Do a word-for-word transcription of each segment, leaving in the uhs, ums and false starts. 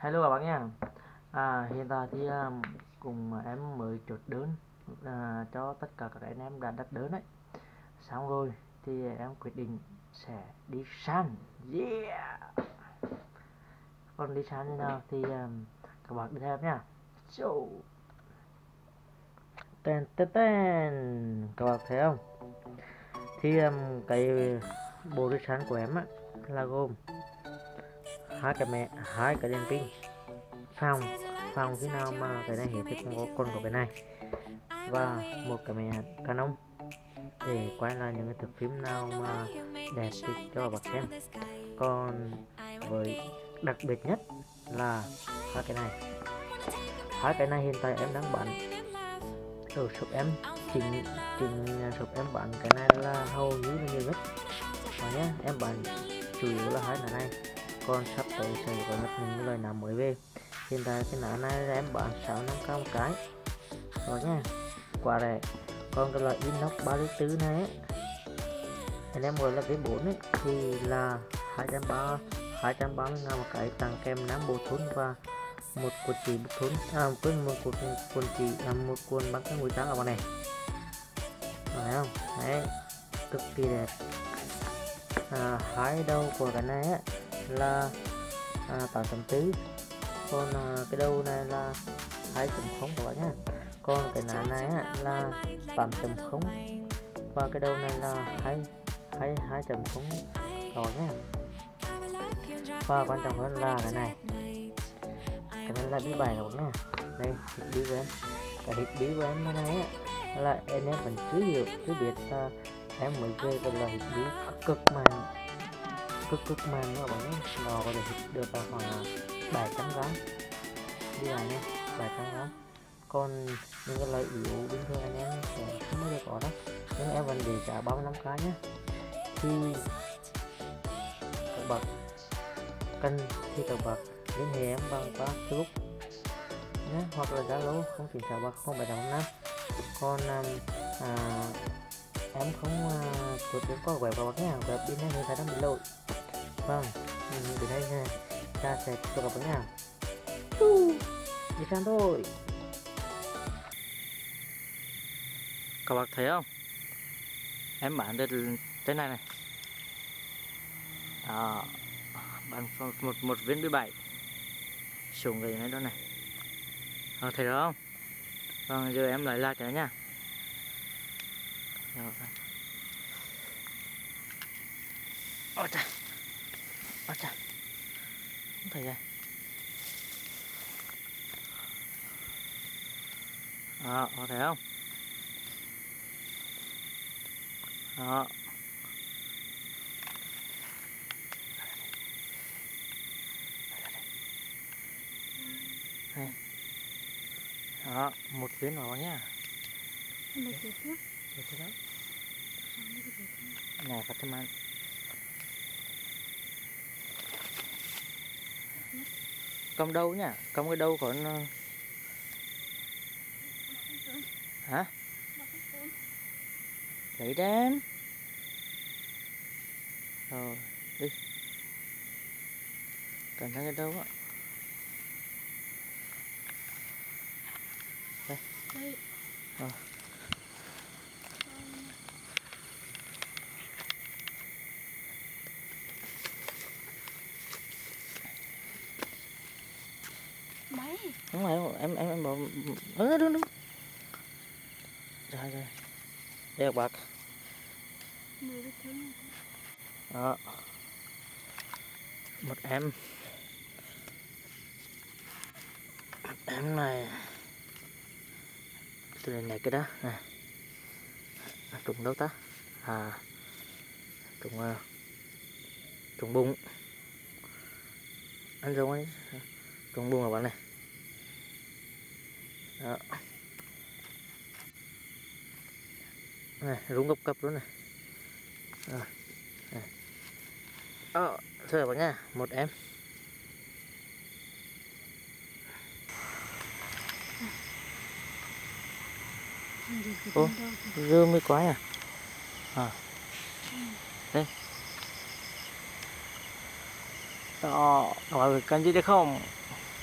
Hello các bạn nha. À, hiện tại thì à, cùng em mới chốt đơn à, cho tất cả các anh em đã đặt đơn đấy. Xong rồi thì em quyết định sẽ đi săn. Yeah. Còn đi săn như nào thì à, các bạn đi theo em nha. So, tên tên tên các bạn thấy không? Thì um, cái bộ đi săn của em á là gồm hai cái mẹ hai cái đèn pin phòng phòng khi nào mà cái này hết thì còn có, còn có cái này và một cái máy Canon để quay lại những cái thước phim nào mà đẹp thì cho các bạn xem. Còn với đặc biệt nhất là hai cái này hai cái này hiện tại em đang bán ở shop em, chính chính shop em bán cái này là hầu như là nhiều nhất và nhé, em bán chủ yếu là hai cái này, còn sắp tới sẽ có nhập những loại nào mới về. Hiện tại cái ná này là em bán sáu năm k một cái rồi nha, quá rẻ. Còn cái loại inox ba lít tư này ấy, anh em gọi là V bốn ấy, thì là hai trăm ba mươi ngàn một cái, tặng kèm năm bộ thun và một cuộn chỉ bút thun, à quên một cuộn cuộn chỉ là một cuộn băng cái mũi trắng ở bên này, phải không? Đấy, cực kỳ đẹp. À, hai đầu của cái này ấy, là à, tám chấm bốn, còn à, cái đầu này là hai chấm không các bạn nhé. Còn cái ná này á, là tám chấm không và cái đầu này là hai hai hai chấm không các bạn nhé. Và quan trọng hơn là cái này, cái này là bí bài các bạn nhé. Đây hit bí của em, cái hit bí của em này á, là anh em vẫn chưa hiểu chưa biết là em mới về cái loại hit bí cực mạnh cực cực mạnh các bạn nhé. Nó có thể hit được khoảng bảy trăm gram đi lại nha, bảy trăm gram. Còn những cái loại yếu bình thường anh em sẽ không bao giờ có đâu, nhưng em vẫn để trả ba mươi lăm k nhé. Thì các bạn cần thì các bạn liên hệ em bằng qua Facebook nhé, hoặc là Zalo không chín sáu ba không bảy tám năm. Còn à, em không à, chuột đến có web vào nhé, web bên này người ta đang bị lỗi. Vâng, bên đây nha, ta sẽ cho các bạn nha. Đi sang thôi. Các bạn thấy không? Em bán được cái này này. Đó, bán một một viên mười bảy xuống về này đó này. Ờ, thấy đó không? Vâng, giờ em lấy lại cái nha. Ôi trời, ôi trời, không thấy rồi. Đó, có thấy không? Đó. Đây. Đó, một viên đó nhá. Một viên đó. Một viên đó. Này phát thêm ăn. Cầm đâu nhá, cầm cái đâu còn hả? Lấy đem. Rồi, đi. Cẩn thận cái đâu á. Đây. Đây. Rồi. Máy. Đúng rồi, em em em bảo ừ, đúng đúng. Rồi rồi. Đây bạc. Đó. Một em. Em này. Từ này, này cái đó nè. Trùng đâu ta? À. Trùng uh, trùng bụng. Anh giống ấy. Trùng bụng các bạn này. Đó. Này, rung gấp gấp luôn này. Rồi. Này. Đó, thôi các bạn nha, một em. Ô, dưa mới quái à? À. Đây. Đó, các bạn cần gì đấy không?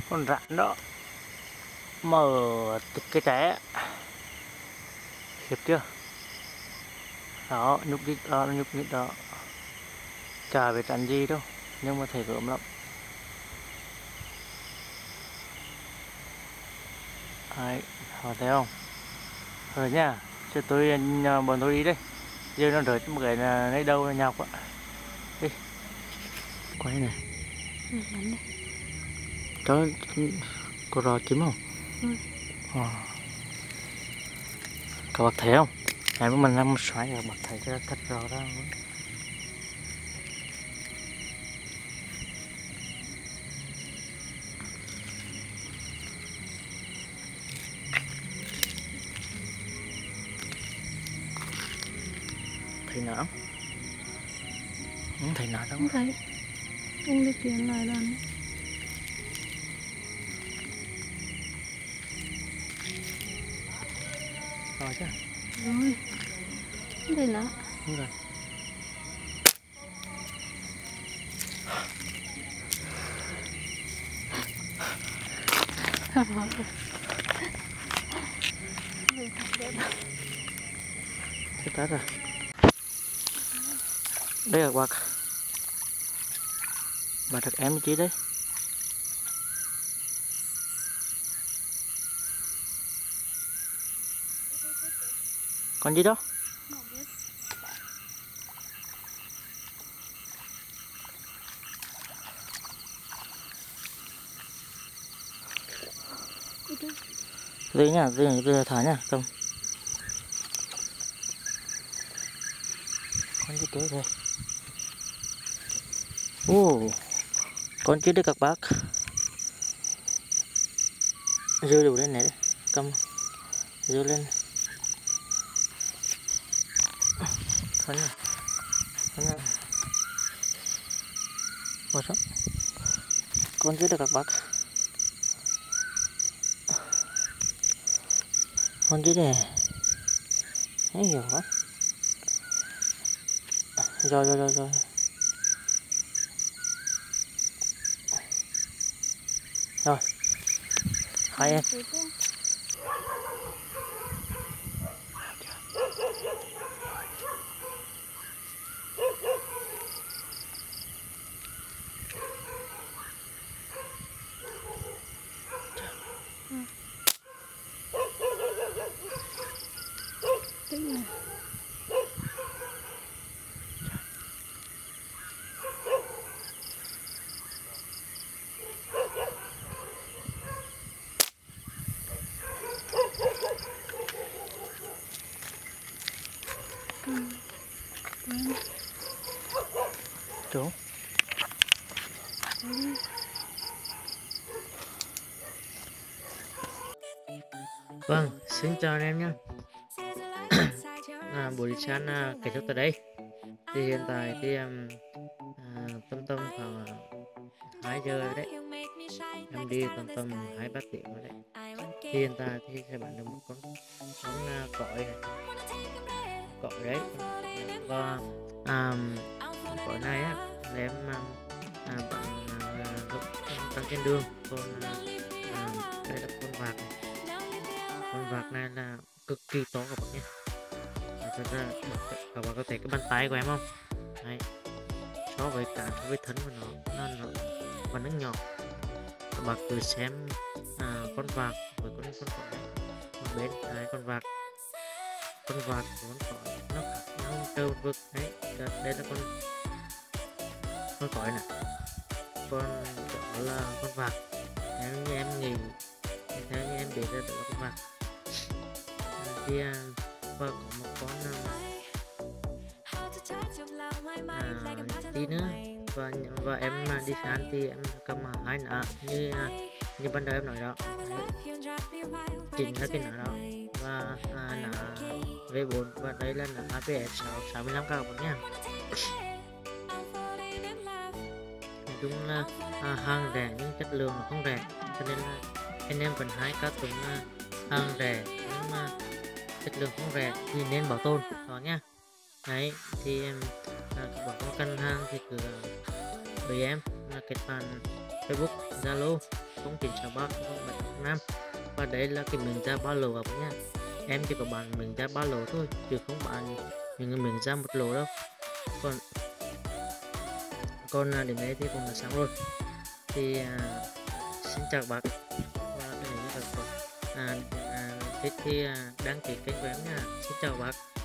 con rắn đó mở cái té hiệp chưa đó, nhúc nhích đó, nhúc nhích đó, chả biết rắn gì đâu nhưng mà thấy gớm lắm. Đấy, họ thấy không? Rồi nha, cho tôi bọn tôi đi đây. Giờ nó rớt một cái là lấy đâu là nhọc á. Đi. Quay này. Ừ, bắn đây. Đó có rò kiếm không? Ừ. À. Các bác thấy không? Này mình làm một xoáy rồi bác thấy ra thật rõ ra. Thấy nào? Không thấy nào đâu. Không thấy. Ông đi kiếm lại lần. Rồi chứ? Rồi. Không thấy nào. Đúng rồi. Chết tát rồi. Đây là bác. Bà thật em chứ đấy. Con gì đó? Đây nha, đây là thả nha, cầm. Con gì tới đây? Ồ, con chứ đấy các bác. Rơi đủ lên này đấy, cầm. Rơi lên. Thôi nha. Thôi nha. Ủa sao? Con chứ đấy các bác. Con chứ này. Thấy hiểu quá. Rồi rồi rồi rồi. Rồi. Hai em. Tích này. Ừ. Vâng. Chú. Ừ. Vâng, xin chào anh em nhé. À, buổi sáng à, kết thúc tại đây. Thì hiện tại thì um, à, tầm tầm khoảng hai giờ rồi đấy. Em đi tầm tầm hai ba tiếng rồi đấy. Thì hiện tại thì sẽ bán được một con con uh, cõi này. Cõi đấy. Và um, con cõi này á là em um, à, bán uh, tăng trên đường. Còn uh, à, đây là con vạc này. Con vạc này là cực kỳ to các bạn nhé. Thật ra các bạn có thấy cái bàn tay của em không? Đấy. So với cả với thân của nó nó nó và nó nhỏ. Các bạn cứ xem à, con vạc với con con cõi một bên đấy, con vạc con vạc của con cõi nó khác nhau trâu vực đấy. Đây, đây là con con cõi này, con đó là con vạc. Nếu như em nghĩ theo như em biết ra đó là con vạc. Thì à, và có một con à, tí nữa và và em mà đi săn thì em cầm hai nã như như ban đầu em nói đó. Đấy. Chính là cái nã đó và à, nã vê bốn và đây là nã a pê ét sáu mươi lăm các bạn nha. Nói chung là à, hàng rẻ nhưng chất lượng nó không rẻ, cho nên là anh em vẫn hái các tuần à, hàng rẻ nhưng mà chất lượng không rẻ thì nên bảo tồn đó nha. Đấy thì à, các bạn có cần hàng thì cứ với em là kết bạn Facebook, Zalo không chín sáu ba không bảy năm. Và đây là cái miếng da ba lỗ các bạn nha. Em chỉ có bán miếng da ba lỗ thôi chứ không bán những cái miếng da một lỗ đâu. Còn còn à, đến đây thì cũng là xong rồi. Thì à, xin chào các bạn và nếu như các bạn à, à, thích thì à, đăng ký kênh của em nha. Xin chào các bạn.